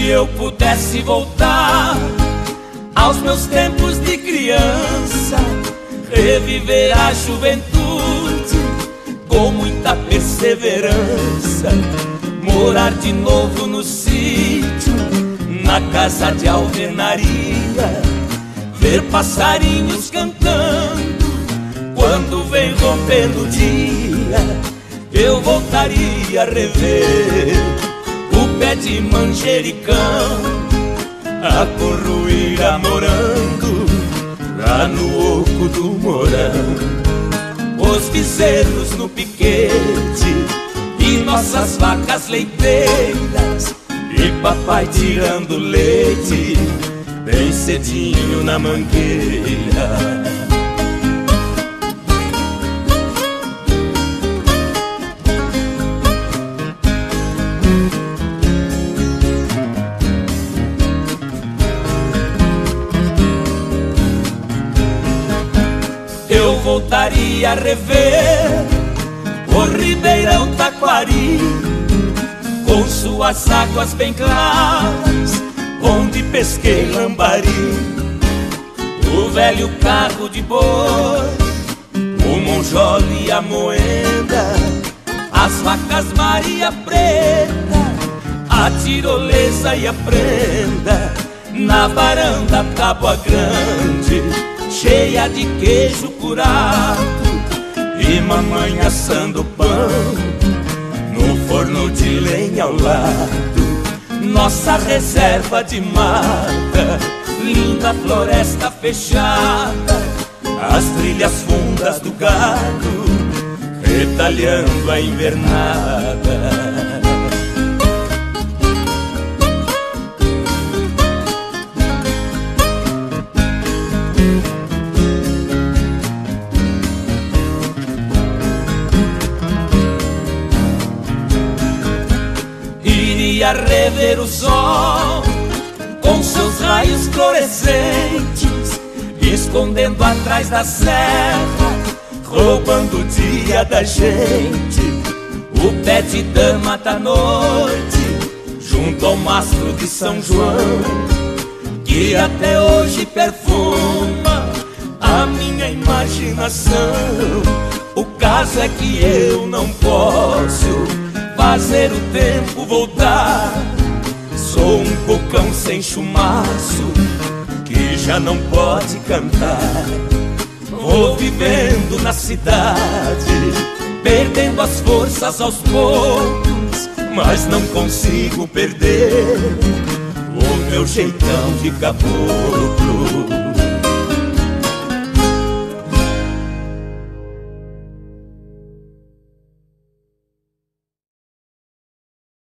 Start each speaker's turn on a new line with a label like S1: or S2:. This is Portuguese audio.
S1: eu pudesse voltar aos meus tempos de criança, reviver a juventude com muita perseverança, morar de novo no sítio, na casa de alvenaria, ver passarinhos cantando quando vem rompendo o dia. Eu voltaria a rever o pé de manjericão, a corruíra morando lá no oco do mourão, os bezerros no piquete e nossas vacas leiteiras, e papai tirando leite bem cedinho na mangueira. Eu voltaria a rever o Ribeirão Taquari, com suas águas bem claras, onde pesquei lambari, o velho carro de boi, o monjole e a moenda, as vacas Maria Preta, a tirolesa e a prenda, na varanda Tábua Grande, cheia de queijo curado, e mamãe assando pão no forno de lenha ao lado. Nossa reserva de mata, linda floresta fechada, as trilhas fundas do gado, retalhando a invernada. Iria rever o sol com seus raios fluorescentes, escondendo atrás da serra, roubando o dia da gente. O pé de dama da noite, junto ao mastro de São João, que até hoje perfuma a minha imaginação. O caso é que eu não posso fazer o tempo voltar. Sou um cocão sem chumaço que já não pode cantar. Vou vivendo na cidade, perdendo as forças aos poucos, mas não consigo perder o meu jeitão de caboclo.